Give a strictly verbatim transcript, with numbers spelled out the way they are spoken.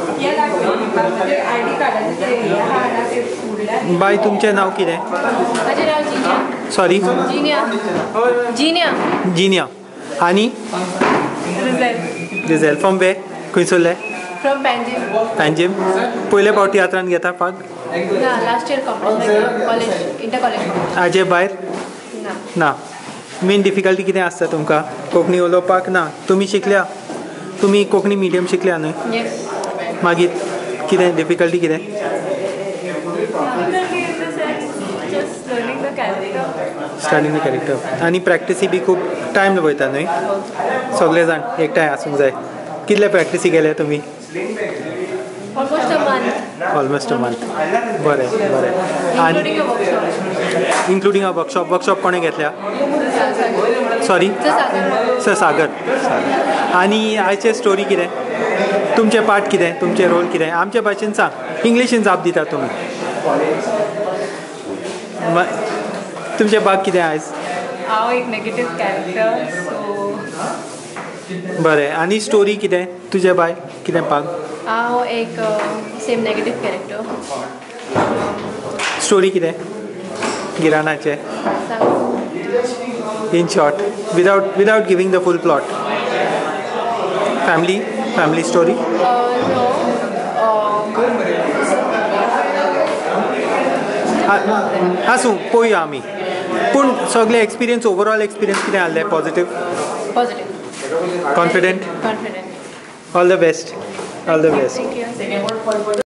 Bye तुमचें नांव कितें? Sorry Zinnia. आनी रिझल. फ्रॉम वे खंयसरले? फ्रॉम पॅन्जिम. पॅन्जिम. पयले फावटी यात्रान घेता पाग? ना, last year competition college inter college. हाजे भायर ना. ना. मेन डिफिकल्टी कितें आसता तुमकां कोंकणी उलोवपाक? ना, तुमी शिकल्या, तुमी कोंकणी मिडियम शिकल्या न्हय? येस. मागीर कितें डिफिकल्टी कितें? Studying the character. आनी प्रॅक्टिसी बी खूब टायम वयता न्हय? सगळे जाण एकठांय आसूंक जाय. कितले प्रॅक्टिसी केले तुमी? Almost a month. Almost a month. बरें बरें. आनी इन्क्लुडींग अ वर्कशॉप. वर्कशॉप कोणें घेतल्या? Sorry sir Sagar. आनी आयचे स्टोरी कितें? तुमचे पार्ट कितें? तुमचे रोल कितें? आमचे भाशेन सांग. इंग्लिशीन जाप दिता तुमी. तुमचे भाग कितें आयज? हांव एक नेगेटीव कॅरेक्टर. सो बरें. आनी स्टोरी कितें तुजे बाय? कितें भाग? हांव एक सेम नेगेटीव कॅरेक्टर. स्टोरी कितें गिराणाचे? In short, without without giving the full plot. Family family story? आसूं पळोवया आमी. पूण सगळे एक्सपिरियन्स ओवरऑल एक्सपिरियन्स कितें आहले? Positive? Positive. Confident? Confident. All the best. All the best. Thank you.